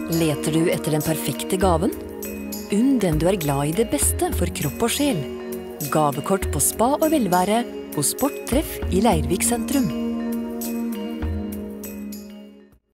Leter du etter den perfekte gaven? Unn den du er glad i det beste for kropp og sjel. Gavekort på spa og velvære hos Sporttreff i Leirvik sentrum.